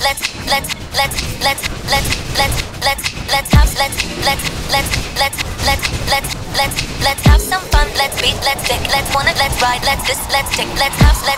have some fun, let's beat, let's stick, let's wanna, let's ride, let's this, let's stick, let's have some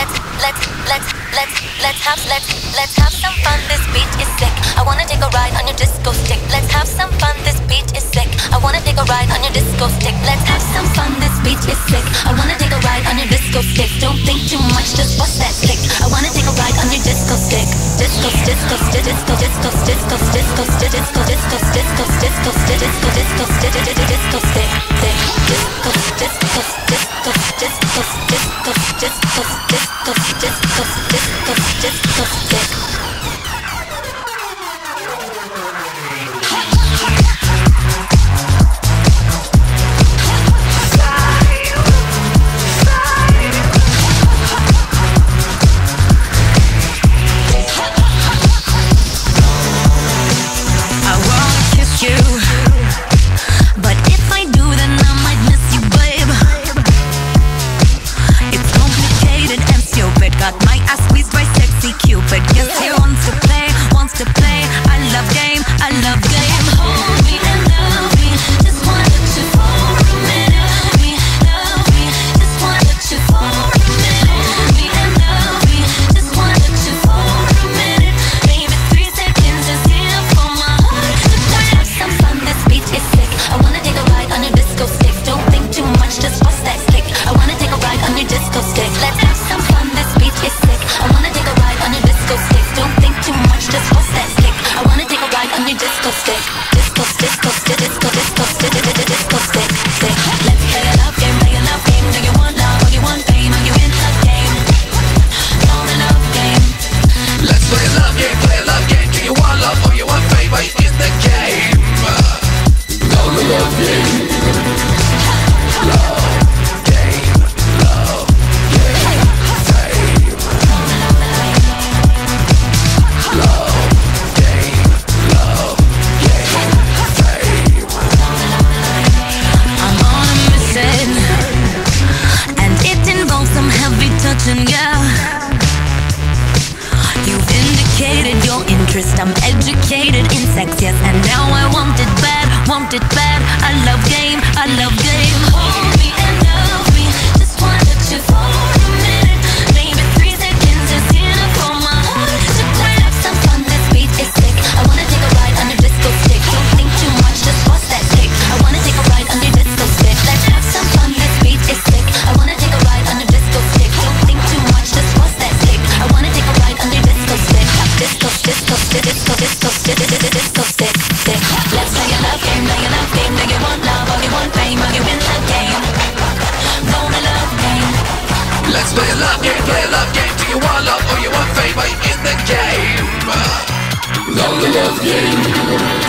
fun, this beat is sick. I wanna take a ride on your disco stick. Let's have some fun, this beat is sick. I wanna take a ride on your disco stick. Let's have some fun, this beat is sick. I wanna take a ride on your disco stick. Don't think too much, just bust that stick. I wanna take a ride on your disco stick. Disco, disco, disco, disco, disco, disco, disco, disco, disco, disco, disco, disco, disco, disco stick. Disco, disco, disco, disco, disco, disco, disco, disco, disco, disco stick. I'm educated in sex, yes, and now I want it bad, I love game, hold me and love me, just wanna touch you for a minute, maybe 3 seconds is enough for my heart to play. Have some fun, this beat is sick. I wanna take a ride on your disco stick. Don't think too much, just bust that stick. I wanna take a ride on your disco stick. Let's have some fun, this beat is sick. I wanna take a ride on your disco stick. Don't think too much, just bust that stick. I wanna take a ride on your disco stick. Disco, disco, disco, disco, disco stick, stick. Let's play a love game, play a love game. Do you want love or you want fame? Or you in the game? Gonna love game. Let's play a love game, play a love game. Do you want love or you want fame? Are you in the game? Love game.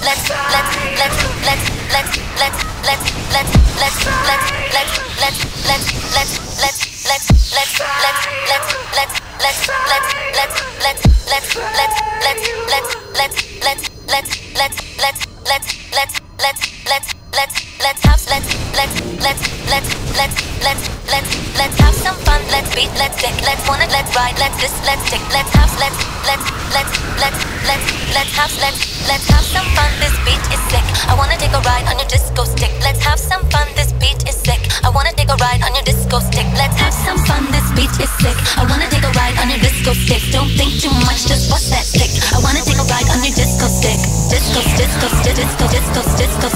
Let's have some fun, let's beat, let's stick, let's wanna, let's ride, let's this, let's stick, let's have some fun, this beat is sick. I wanna take a ride on your disco stick. Let's have some fun, this beat is sick. I wanna take a ride on your disco stick. Let's have some fun, this beat is sick. I wanna take a ride on your disco stick. Don't think too much, just bust that stick. I wanna take a ride on your disco stick. Disco, disco, disco, disco, disco,